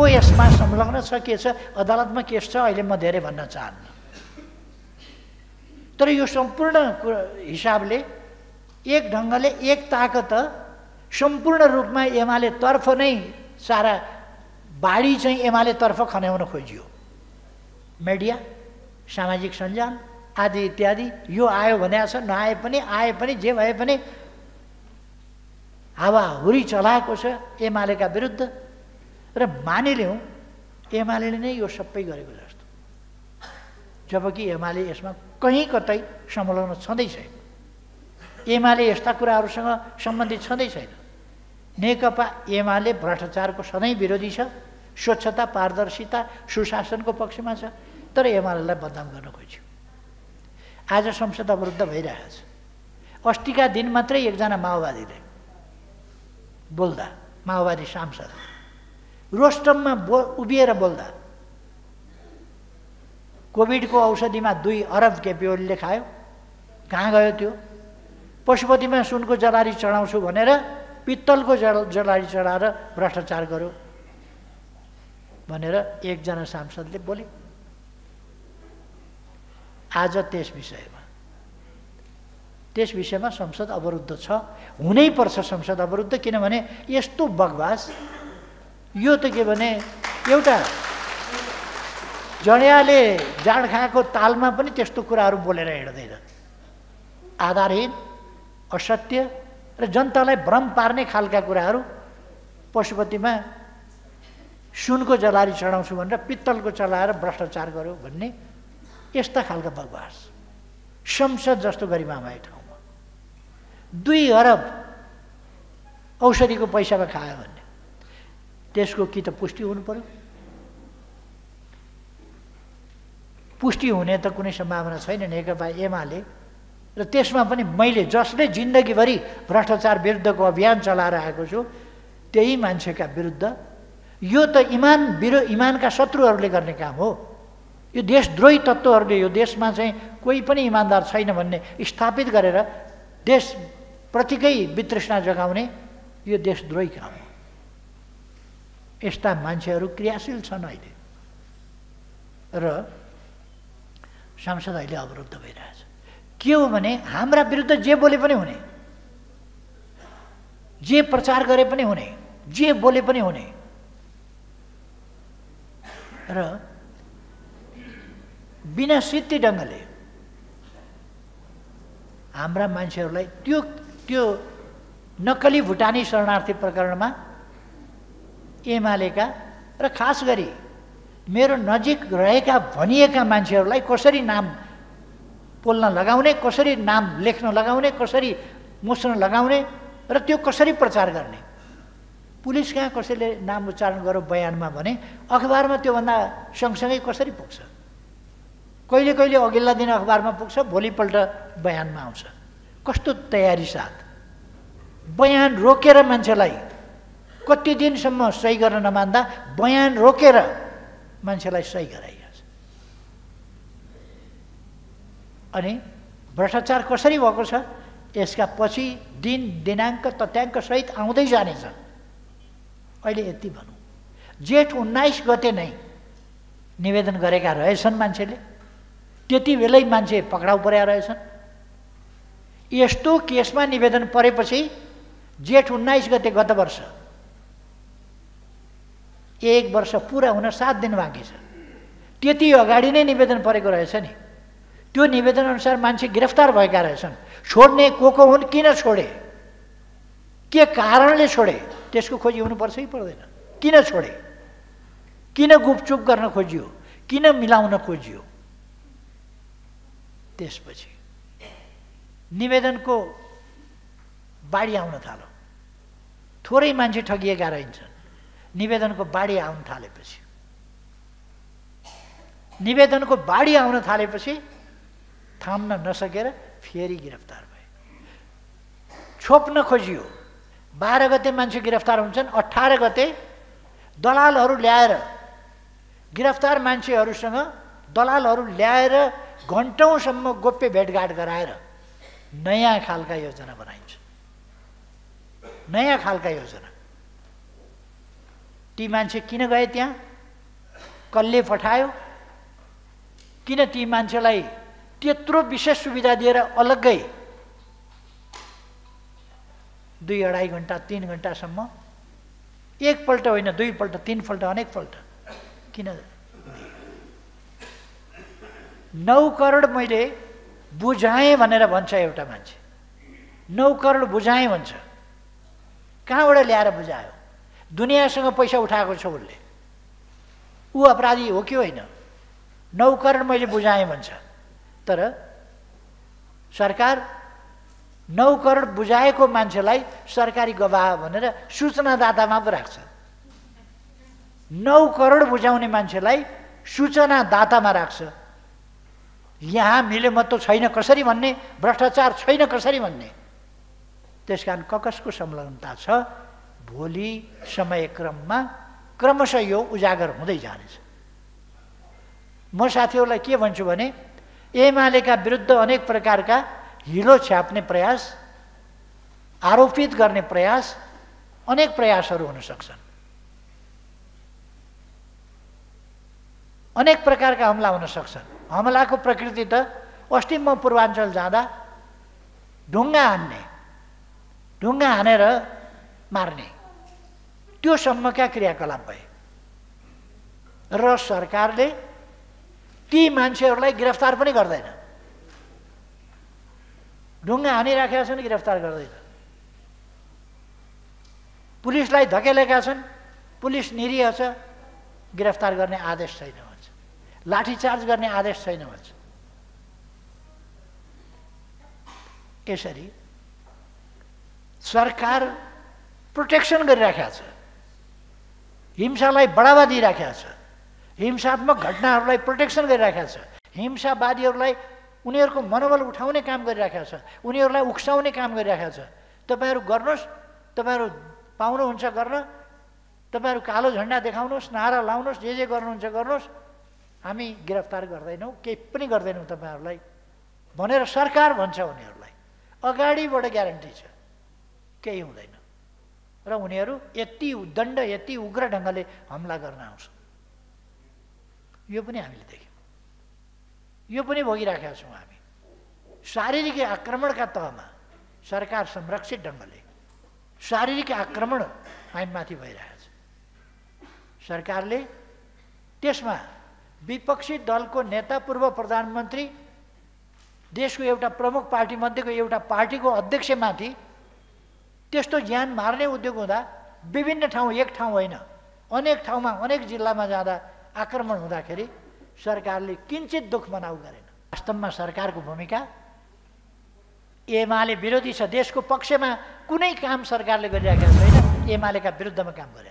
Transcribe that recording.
यसमा संलग्न छ, के छ, अदालतमा केस छ, अहिले म धेरै भन्न चाहन्न। तर यो सम्पूर्ण हिसाबले एक ढङ्गले एक ताकत सम्पूर्ण रूपमा एमाले तर्फ नै सारा बाढी चाहिँ एमाले तर्फ खन्याउन खोजियो। मिडिया, सामाजिक सञ्जाल आदि इत्यादि यो आयो भने छ, नआए पनि, आए पनि, जे भए पनि हावाहुरी चलाएको छ एमालेका विरुद्ध। र मानिलिउँ एमाले नै यो सबै गरेको जस्तो, जबकि एमाले यसमा कहीँ कतै संलग्न छँदै छैन। एमाले यस्ता कुराहरूसँग सम्बन्धित छँदै छैन। नेकपा एमाले भ्रष्टाचारको सधैँ विरोधी छ, स्वच्छता, पारदर्शिता, सुशासनको पक्षमा छ, तर एमालेलाई बदनाम गर्न खोज्यो। आज संसद अवरुद्ध भइरहेछ। अस्तिका दिन मात्रै एकजना माओवादीले बोल्दा, माओवादी सांसद रोस्टममा उभिएर बोल्दा कोभिडको औषधिमा 2 अरब केपी ओलीले खायो। कहाँ गयो त्यो? पशुपतिमा सुनको जलारी चढाउँछु भनेर पित्तलको जलारी चढाएर भ्रष्टाचार गर्यो भनेर एकजना सांसदले बोले। आज त्यस विषयमा संसद अवरुद्ध छ। हुनै पर्छ संसद अवरुद्ध, किनभने यस्तो बकवास, यो त के भने एउटा जडियाले जाँड खाएको तालमा पनि त्यस्तो कुराहरू बोलेर हिँड्दैन। आधारहीन, असत्य र जनतालाई भ्रम पार्ने खालका कुराहरू। पशुपतिमा सुनको जलारी चढाउँछु भनेर पित्तलको चलाएर भ्रष्टाचार गर्यो भन्ने यस्ता खालका बकवास संसद जस्तो गरिमामय ठाउँमा 2 अरब औषधिको पैसामा खायो भन्ने, त्यसको कि त पुष्टि हुनु पर्यो। पुष्टि हुने त कुनै सम्भावना छैन। नेकपा एमाले र त्यसमा पनि मैले जसले जिन्दगीभरि भ्रष्टाचार विरुद्धको अभियान चलाएर आएको छु त्यही मान्छेका विरुद्ध, यो त इमानका शत्रुहरूले गर्ने काम हो। यो देशद्रोही तत्त्वहरूले यो देशमा चाहिँ कोही पनि इमान्दार छैन भन्ने स्थापित गरेर देशप्रतिकै वितृष्णा जगाउने यो देशद्रोही काम हो। यस्ता मान्छेहरू क्रियाशील छन् अहिले र संसद अहिले अवरुद्ध भइरहेछ। के हो भने हाम्रा विरुद्ध जे बोले पनि हुने, जे प्रचार गरे पनि हुने, जे बोले पनि हुने। र बिना सिद्धि ढङ्गले हाम्रा मान्छेहरूलाई त्यो नक्कली भुटानी शरणार्थी प्रकरणमा एमालेका र खास गरी मेरो नजिक रहेका भनिएका मान्छेहरूलाई कसरी नाम पोल्न लगाउने, कसरी नाम लेख्न लगाउने, कसरी मुस्न लगाउने र त्यो कसरी प्रचार गर्ने। पुलिस कहाँ कसैले नाम उच्चारण गर्यो बयानमा भने अखबारमा त्योभन्दा सँगसँगै कसरी पुग्छ? कहिले कहिले अघिल्ला दिन अखबारमा पुग्छ, भोलिपल्ट बयानमा आउँछ। कस्तो तयारी साथ बयान रोकेर मान्छेलाई कति दिनसम्म सही गर्न नमान्दा बयान रोकेर मान्छेलाई सही गराइहाल्छ। अनि भ्रष्टाचार कसरी भएको छ यसका पछि दिन दिनाङ्क तथ्याङ्क सहित आउँदै जानेछ। अहिले यति भनौँ, जेठ 19 गते नै निवेदन गरेका रहेछन् मान्छेले, त्यति बेलै मान्छे पक्राउ परेका रहेछन्। यस्तो केसमा निवेदन परेपछि जेठ 19 गते गत वर्ष 1 वर्ष पुरा हुन 7 दिन बाँकी छ। त्यति अगाडि नै निवेदन परेको रहेछ नि। त्यो निवेदन अनुसार मान्छे गिरफ्तार भएका रहेछन्। छोड्ने को हुन्, किन छोडे, के कारणले छोडे, त्यसको खोजी हुनुपर्छ कि पर्दैन? किन छोडे, किन गुपचुप गर्न खोजियो, किन मिलाउन खोजियो? त्यसपछि निवेदनको बाढी आउन थाल्यो। थोरै मान्छे ठगिएका रहन्छन्। निवेदनको बाढी आउन थालेपछि थाम्न नसकेर फेरि गिरफ्तार भए। छोप्न खोजियो। 12 गते मान्छे गिरफ्तार हुन्छन्। 18 गते दलालहरू ल्याएर, गिरफ्तार मान्छेहरूसँग दलालहरू ल्याएर घन्टौँसम्म गोप्य भेटघाट गराएर नयाँ खालका योजना बनाइन्छ। नयाँ खालका योजना। ती मान्छे किन गए त्यहाँ, कसले पठायो, किन ती मान्छेलाई त्यत्रो विशेष सुविधा दिएर अलग्गै 2-2.5 घन्टा 3 घन्टासम्म, एकपल्ट होइन, दुईपल्ट, तीनपल्ट, अनेकपल्ट किन? 9 करोड मैले बुझाएँ भनेर भन्छ एउटा मान्छे। 9 करोड बुझाएँ भन्छ। कहाँबाट ल्याएर बुझायो? दुनियाँसँग पैसा उठाएको छ उसले। ऊ अपराधी हो कि होइन? 9 करोड मैले बुझाएँ भन्छ। तर सरकार 9 करोड बुझाएको मान्छेलाई सरकारी गवाह भनेर सूचनादातामा पो राख्छ। 9 करोड बुझाउने मान्छेलाई सूचनादातामा राख्छ। यहाँ मिलेमतो छैन कसरी भन्ने, भ्रष्टाचार छैन कसरी भन्ने। त्यसकारण कसको संलग्नता छ, भोलि समयक्रममा क्रमशः यो उजागर हुँदै जानेछ। म साथीहरूलाई के भन्छु भने, एमालेका विरुद्ध अनेक प्रकारका हिलो छ्याप्ने प्रयास, आरोपित गर्ने प्रयास, अनेक प्रयासहरू हुन सक्छन्। अनेक प्रकारका हमला हुन सक्छन्। हमलाको प्रकृति त अस्ति म पूर्वाञ्चल जाँदा ढुङ्गा हानेर मार्ने, त्यो सम्मका क्रियाकलाप भए र सरकारले ती मान्छेहरूलाई गिरफ्तार पनि गर्दैन। ढुङ्गा हानिराखेका छन्, गिरफ्तार गर्दैन। पुलिसलाई धकेलेका छन्, पुलिस निरीह छ, गिरफ्तार गर्ने आदेश छैन भन्छ। लाठीचार्ज गर्ने आदेश छैन भन्छ। यसरी सरकार प्रोटेक्सन गरिराखेको छ, हिंसालाई बढावा दिइराखेको छ, हिंसात्मक घटनाहरूलाई प्रोटेक्सन गरिराखेको छ, हिंसावादीहरूलाई उनीहरूको मनोबल उठाउने काम गरिराखेको छ, उनीहरूलाई उक्साउने काम गरिराखेको छ। तपाईँहरू गर्नुहोस्, तपाईँहरू पाउनुहुन्छ गर्न, तपाईँहरू कालो झन्डा देखाउनुहोस्, नारा लाउनुहोस्, जे गर्नुहुन्छ गर्नुहोस्, हामी गिरफ्तार गर्दैनौँ, केही पनि गर्दैनौँ तपाईँहरूलाई भनेर सरकार भन्छ उनीहरूलाई। अगाडिबाट ग्यारेन्टी छ केही हुँदैन। र उनीहरू यति दण्ड, यति उग्र ढङ्गले हमला गर्न आउँछ। यो पनि हामीले देख्यौँ, यो पनि भोगिराखेका छौँ हामी। शारीरिक आक्रमणका तहमा सरकार संरक्षित ढङ्गले शारीरिक आक्रमण हामीमाथि भइरहेको छ। सरकारले त्यसमा विपक्षी दलको नेता, पूर्व प्रधानमन्त्री, देशको एउटा प्रमुख पार्टी मध्येको एउटा पार्टीको अध्यक्षमाथि त्यस्तो ज्यान मार्ने उद्योग हुँदा, विभिन्न ठाउँ, एक ठाउँ होइन, अनेक ठाउँमा, अनेक जिल्लामा जाँदा आक्रमण हुँदाखेरि सरकारले किञ्चित दुःख मनाउ गरेन। वास्तवमा सरकारको भूमिका एमाले विरोधी छ, देशको पक्षमा कुनै काम सरकारले गरिरहेको छैन, एमालेका विरुद्धमा काम गरेको छ।